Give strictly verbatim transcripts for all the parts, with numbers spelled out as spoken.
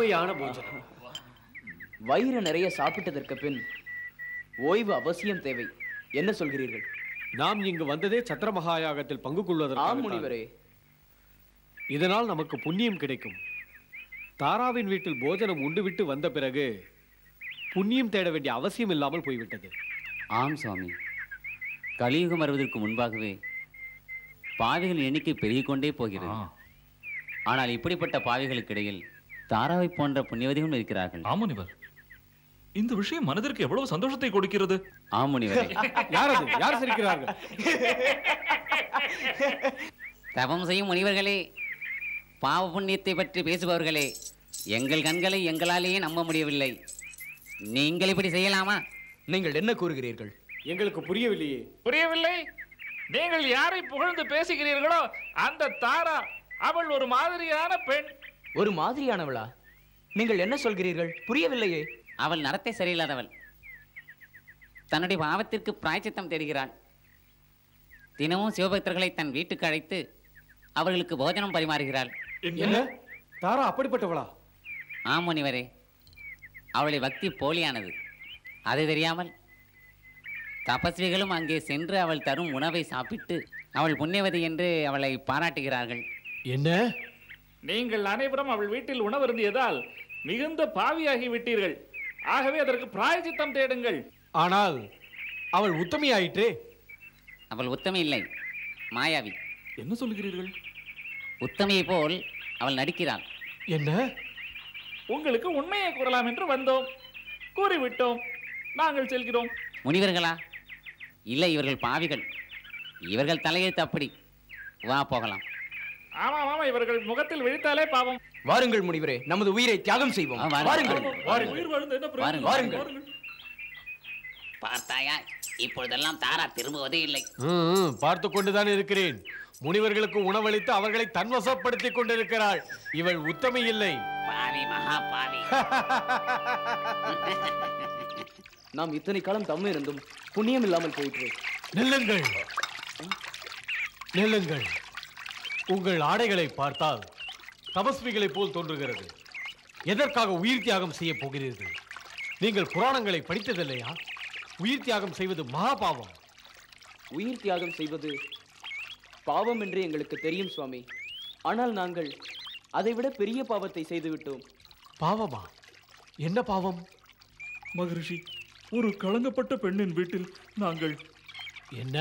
அருமையான போஜனம். வயிறு நிறைய சாப்பிட்டதற்கு பின் ஓய்வு அவசியம் தேவை. என்ன சொல்கிறீர்கள்? நாம் இங்கு வந்ததே சத்திரமகாயாகத்தில் பங்கு கொள்வதற்கு. முனிவரே, இதனால் நமக்கு புண்ணியம் கிடைக்கும். தாராவின் வீட்டில் போஜனம் உண்டுவிட்டு வந்த பிறகு புண்ணியம் தேட வேண்டிய அவசியம் இல்லாமல் போய்விட்டது. ஆம் சுவாமி, கலியுகம் வருவதற்கு முன்பாகவே பாவிகளின் எண்ணிக்கை பெருகிக் கொண்டே போகிறது. ஆனால் இப்படிப்பட்ட பாவிகளுக்கு இடையில் தாராவை போன்ற புண்ணியவதிகளும் இருக்கிறார்கள். ஆமுனிவர், இந்த விஷயம் மனதிற்கு எவ்வளவு சந்தோஷத்தை கொடுக்கிறது. ஆமுனிவரே, யார் அது? யார் சிரிக்கிறார்கள்? தவம் செய்யும் முனிவர்களே, பாவ புண்ணியத்தை பற்றி பேசுபவர்களே, எங்கள் கண்களை எங்களாலேயே நம்ப முடியவில்லை. நீங்கள் இப்படி செய்யலாமா? நீங்கள் என்ன கூறுகிறீர்கள்? எங்களுக்கு புரியவில்லையே. புரியவில்லை? நீங்கள் யாரை புகழ்ந்து பேசுகிறீர்களோ அந்த தாரா, அவள் ஒரு மாதிரியான பெண். ஒரு மாதிரியானவளா? நீங்கள் என்ன சொல்கிறீர்கள்? புரியவில்லையே. அவள் நடத்தை சரியில்லாதவள். தன்னுடைய பாவத்திற்கு பிராயச்சித்தம் தேடுகிறாள். தினமும் சிவபக்தர்களை தன் வீட்டுக்கு அழைத்து அவர்களுக்கு போஜனம் பரிமாறுகிறாள். என்ன? தாரா அப்படிப்பட்டவளா? ஆம் முனிவரே, அவளுடைய பக்தி போலியானது. அது தெரியாமல் தபஸ்விகளும் அங்கே சென்று அவள் தரும் உணவை சாப்பிட்டு அவள் புண்ணியவதி என்று அவளை பாராட்டுகிறார்கள். என்ன? நீங்கள் அனைவரும் அவள் வீட்டில் உணவருந்தியதால் மிகுந்த பாவியாகி விட்டீர்கள். ஆகவே அதற்கு பிராயச்சித்தம் தேடுங்கள். ஆனால் அவள் உத்தமி ஆயிற்றே. அவள் உத்தமி இல்லை, மாயாவி. என்ன சொல்கிறீர்கள்? உத்தமியை போல் அவள் நடிக்கிறாள். என்ன? உங்களுக்கு உண்மையை கூறலாம் என்று வந்தோம். கூறிவிட்டோம். நாங்கள் செல்கிறோம். முனிவர்களா? இல்லை, இவர்கள் பாவிகள். இவர்கள் தலையெழுத்து அப்படி. வா போகலாம். ஆமா ஆமா, இவர்கள் முகத்தில் விழித்தாலே பாவம். வாருங்கள் முனிவரே, நமது உயிரை தியாகம் செய்வோம். வாருங்கள். வாருங்கள். பார்த்தாயா, இப்பொழுதெல்லாம் தாரா திரும்புவதே இல்லை. பார்த்து கொண்டுதான் இருக்கிறேன். முனிவர்களுக்கு உணவளித்து அவர்களை தன்வசப்படுத்திக் கொண்டிருக்கிறாள். இவள் உத்தமி இல்லை, பாவி, மகா பாவி. நாம் இத்தனை காலம் தம்ம இருந்தும் புண்ணியம் இல்லாமல் போயிற்று. நெல்லுங்கள், நெல்லுங்கள். உங்கள் ஆடைகளை பார்த்தால் தபஸ்விகளை போல் தோன்றுகிறது. எதற்காக உயிர் தியாகம் செய்ய போகிறீர்கள்? நீங்கள் புராணங்களை படித்ததில்லையா? உயிர் தியாகம் செய்வது மகா பாவம். உயிர் தியாகம் செய்வது பாவம் என்று எங்களுக்கு தெரியும் சுவாமி. ஆனால் நாங்கள் அதைவிட பெரிய பாவத்தை செய்துவிட்டோம். பாவமா? என்ன பாவம்? மகரிஷி, ஒரு களங்கப்பட்ட பெண்ணின் வீட்டில் நாங்கள். என்ன?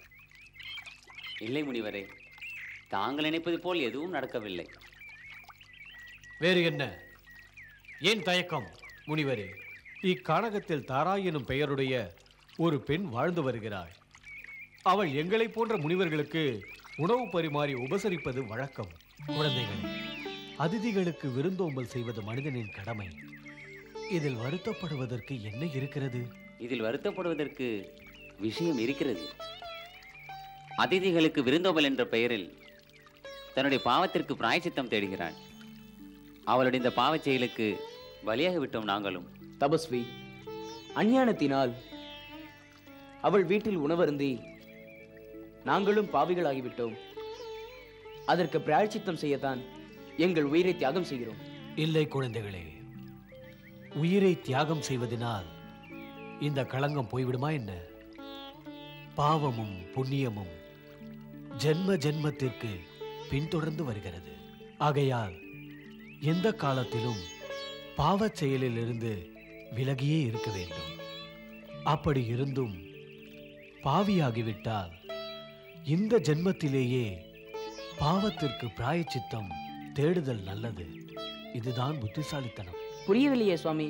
இல்லை முனிவரே, தாங்கள் நினைப்பது போல் எதுவும் நடக்கவில்லை. வேறு என்ன? ஏன் தயக்கம் முனிவரே? இக்கானகத்தில் தாரா எனும் பெயருடைய ஒரு பெண் வாழ்ந்து வருகிறாள். அவள் எங்களை போன்ற முனிவர்களுக்கு உணவு பரிமாறி உபசரிப்பது வழக்கம். குழந்தைகள், அதிதிகளுக்கு விருந்தோம்பல் செய்வது மனிதனின் கடமை. இதில் வருத்தப்படுவதற்கு என்ன இருக்கிறது? இதில் வருத்தப்படுவதற்கு விஷயம் இருக்கிறது. அதிதிகளுக்கு விருந்தோம்பல் என்ற பெயரில் தன்னுடைய பாவத்திற்கு பிராயச்சித்தம் தேடுகிறாள். அவளுடைய இந்த பாவச் செயலுக்கு பலியாகிவிட்டோம் நாங்களும். தபஸ்வி, அஞ்ஞானத்தினால் அவள் வீட்டில் உணவருந்தி நாங்களும் பாவிகளாகிவிட்டோம். அதற்கு பிராயச்சித்தம் செய்யத்தான் எங்கள் உயிரை தியாகம் செய்கிறோம். இல்லை குழந்தைகளே, உயிரை தியாகம் செய்வதனால் இந்த களங்கம் போய்விடுமா என்ன? பாவமும் புண்ணியமும் ஜென்ம ஜென்மத்திற்கு பின்தொடர்ந்து வருகிறது. ஆகையால் எந்த காலத்திலும் பாவச் செயலில் இருந்து விலகியே இருக்க வேண்டும். அப்படி இருந்தும் பாவியாகிவிட்டால் இந்த ஜென்மத்திலேயே பாவத்திற்கு பிராயச்சித்தம் தேடுதல் நல்லது. இதுதான் புத்திசாலித்தனம். புரியவில்லையே சுவாமி.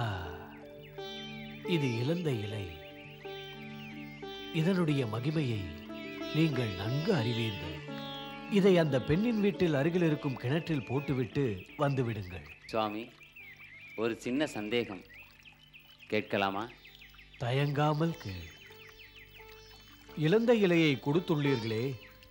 இது இழந்த இலை. இதனுடைய மகிமையை நீங்கள் நன்கு அறிவீர்கள். இதை அந்த பெண்ணின் வீட்டில் அருகில் இருக்கும் கிணற்றில் போட்டுவிட்டு வந்து விடுங்கள். சுவாமி, ஒரு சின்ன சந்தேகம் கேட்கலாமா? தயங்காமல் கேள். இழந்த இலையை கொடுத்துள்ளீர்களே,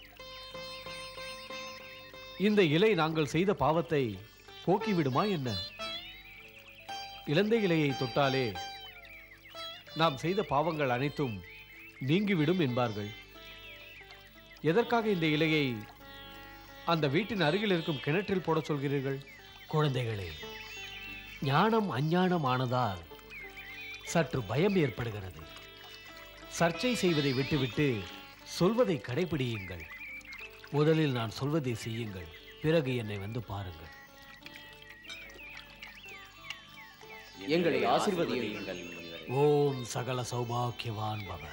இந்த இலை நாங்கள் செய்த பாவத்தை போக்கிவிடுமா என்ன? இழந்த இலையை தொட்டாலே நாம் செய்த பாவங்கள் அனைத்தும் நீங்கிவிடும் என்பார்கள். எதற்காக இந்த இலையை அந்த வீட்டின் அருகில் இருக்கும் கிணற்றில் போட சொல்கிறீர்கள்? குழந்தைகளே, ஞானம் அஞ்ஞானமானதால் சற்று பயம் ஏற்படுகிறது. சர்ச்சை செய்வதை விட்டுவிட்டு சொல்வதை கடைபிடியுங்கள். முதலில் நான் சொல்வதை செய்யுங்கள், பிறகு என்னை வந்து பாருங்கள். எங்களை ஆசீர்வதியுங்கள். ஓம் சகல சௌபாக்கியவான் பவ.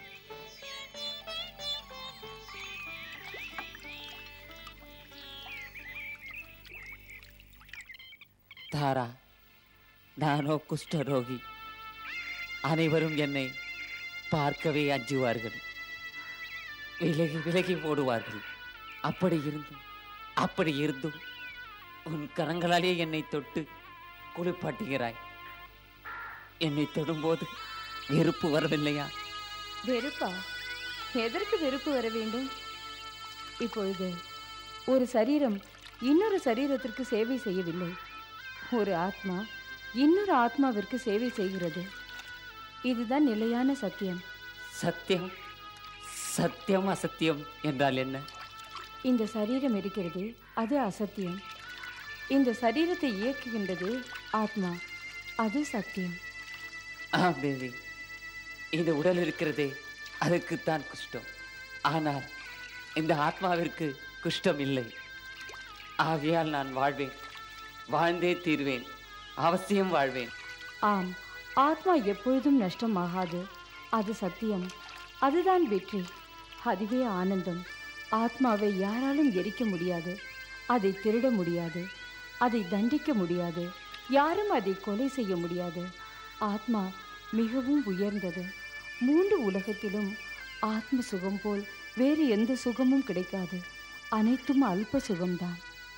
தாரா, நானோ குஷ்டரோகி. அனைவரும் என்னை பார்க்கவே அஞ்சுவார்கள், விலகி விலகி ஓடுவார்கள். அப்படி இருந்தும் அப்படி இருந்தும் உன் கரங்களாலே என்னை தொட்டு குளிப்பாட்டுகிறாய். என்னை தொடும்போது வெறுப்பு வரவில்லையா? வெறுப்பா? எதற்கு வெறுப்பு வர வேண்டும்? இப்பொழுது ஒரு சரீரம் இன்னொரு சரீரத்திற்கு சேவை செய்யவில்லை. ஒரு ஆத்மா இன்னொரு ஆத்மாவிற்கு சேவை செய்கிறது. இதுதான் நிலையான சத்தியம். சத்தியம் சத்தியம் அசத்தியம் என்றால் என்ன? இந்த சரீரம் இருக்கிறது, அது அசத்தியம். இந்த சரீரத்தை இயக்குகின்றது ஆத்மா, அது சத்தியம். ஆம் தேவி, இந்த உடல் இருக்கிறதே அதுக்குத்தான் குஷ்டம். ஆனால் இந்த ஆத்மாவிற்கு குஷ்டம் இல்லை. ஆகையால் நான் வாழ்வேன், வாழ்ந்தே தீர்வேன், அவசியம் வாழ்வேன். ஆம், ஆத்மா எப்பொழுதும் நஷ்டமாகாது, அது சத்தியம். அதுதான் வெற்றி, அதுவே ஆனந்தம். ஆத்மாவை யாராலும் எரிக்க முடியாது, அதை திருட முடியாது, அதை தண்டிக்க முடியாது, யாரும் அதை கொலை செய்ய முடியாது. ஆத்மா மிகவும் உயர்ந்தது. மூன்று உலகத்திலும் ஆத்ம சுகம் போல் வேறு எந்த சுகமும் கிடைக்காது. அனைத்தும் அல்ப சுகம்தான்.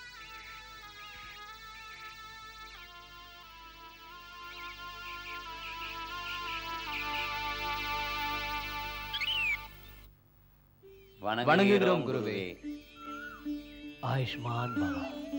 வணங்குகிறோம் குருவே. ஆயுஷ்மான் பவா.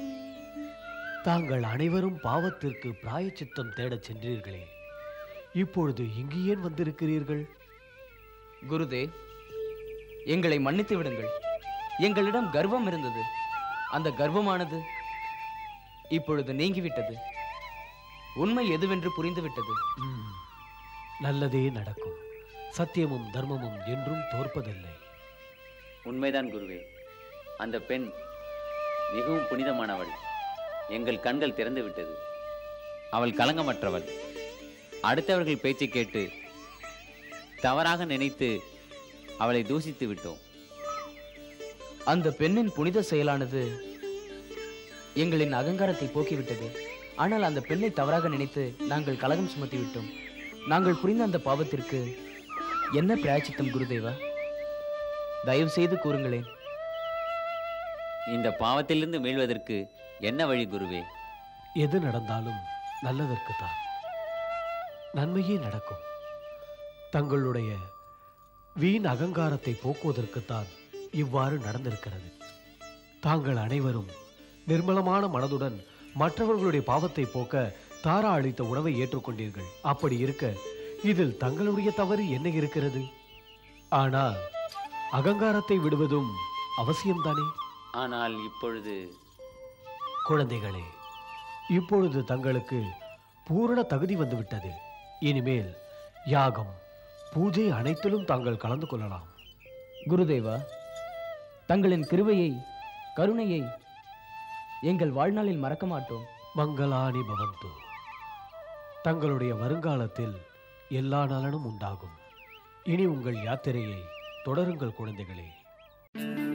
தாங்கள் அனைவரும் பாவத்திற்கு பிராயச்சித்தம் தேடச் சென்றீர்களே, இப்பொழுது இங்கு ஏன் வந்திருக்கிறீர்கள்? குருதே, எங்களை மன்னித்து விடுங்கள். எங்களிடம் கர்வம் இருந்தது. அந்த கர்வமானது இப்பொழுது நீங்கிவிட்டது. உண்மை எதுவென்று புரிந்துவிட்டது. ம், நல்லதே நடக்கும். சத்தியமும் தர்மமும் என்றும் தோற்பதில்லை. உண்மைதான் குருவே. அந்த பெண் மிகவும் புனிதமானவள். எங்கள் கண்கள் திறந்து விட்டது. அவள் களங்கமற்றவள். அடுத்தவர்கள் பேச்சை கேட்டு தவறாக நினைத்து அவளை தூஷித்து விட்டோம். அந்த பெண்ணின் புனித செயலானது எங்களின் அகங்காரத்தை போக்கிவிட்டது. ஆனால் அந்த பெண்ணை தவறாக நினைத்து நாங்கள் கலகம் சுமத்தி விட்டோம். நாங்கள் புரிந்த அந்த பாவத்திற்கு என்ன பிராயச்சித்தம் குருதேவா? தயவு செய்து கூறுங்களேன். இந்த பாவத்திலிருந்து மீள்வதற்கு என்ன வழி குருவே? எது நடந்தாலும் நல்லதற்குத்தான், நன்மையே நடக்கும். தங்களுடைய வீண் அகங்காரத்தை போக்குவதற்குத்தான் இவ்வாறு நடந்திருக்கிறது. தாங்கள் அனைவரும் நிர்மலமான மனதுடன் மற்றவர்களுடைய பாவத்தை போக்க தாரா அளித்த உணவை ஏற்றுக்கொண்டீர்கள். அப்படி இருக்க இதில் தங்களுடைய தவறு என்ன இருக்கிறது? ஆனால் அகங்காரத்தை விடுவதும் அவசியம்தானே? ஆனால் இப்பொழுது குழந்தைகளே, இப்பொழுது தங்களுக்கு பூரண தகுதி வந்துவிட்டது. இனிமேல் யாகம், பூஜை அனைத்திலும் தாங்கள் கலந்து கொள்ளலாம். குருதேவா, தங்களின் கிருபையை, கருணையை எங்கள் வாழ்நாளில் மறக்க மாட்டோம். மங்களானி பவந்து. தங்களுடைய வருங்காலத்தில் எல்லா நலனும் உண்டாகும். இனி உங்கள் யாத்திரையை தொடருங்கள் குழந்தைகளே.